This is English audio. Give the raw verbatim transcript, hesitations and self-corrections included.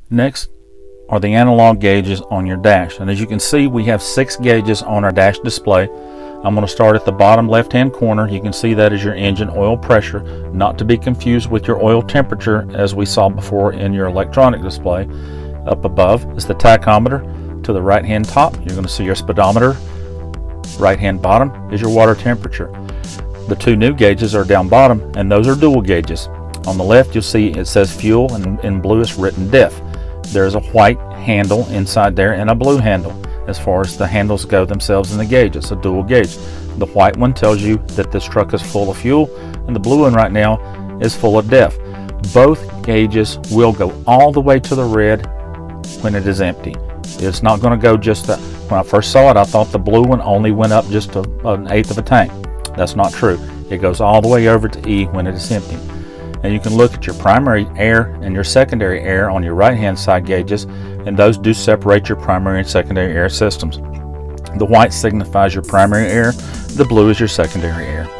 Next are the analog gauges on your dash, and as you can see, we have six gauges on our dash display. I'm going to start at the bottom left hand corner. You can see that is your engine oil pressure, not to be confused with your oil temperature as we saw before in your electronic display. Up above is the tachometer. To the right hand top, you're going to see your speedometer. Right hand bottom is your water temperature. The two new gauges are down bottom, and those are dual gauges. On the left, you'll see it says fuel, and in blue it's written diff. There's a white handle inside there and a blue handle as far as the handles go themselves in the gauge. It's a dual gauge. The white one tells you that this truck is full of fuel, and the blue one right now is full of diff. Both gauges will go all the way to the red when it is empty. It's not going to go just that. When I first saw it, I thought the blue one only went up just a, an eighth of a tank. That's not true. It goes all the way over to E when it is empty. And you can look at your primary air and your secondary air on your right hand side gauges, and those do separate your primary and secondary air systems. The white signifies your primary air, the blue is your secondary air.